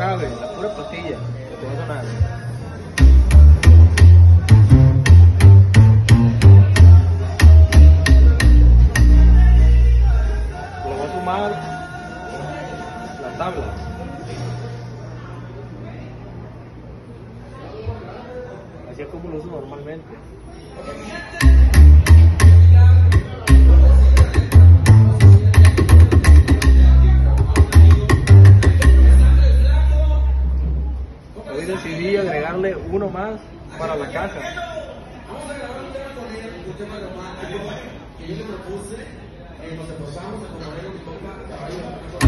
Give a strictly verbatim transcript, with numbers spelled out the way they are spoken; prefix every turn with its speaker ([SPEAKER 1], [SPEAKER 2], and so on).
[SPEAKER 1] jarabe, la pura pastilla, que te va a sonar. Le voy a sumar la tabla. Así es como lo uso normalmente. Hoy decidí agregarle uno más para la caja. Que yo le propuse, eh, nos esforzamos a poner un caballo.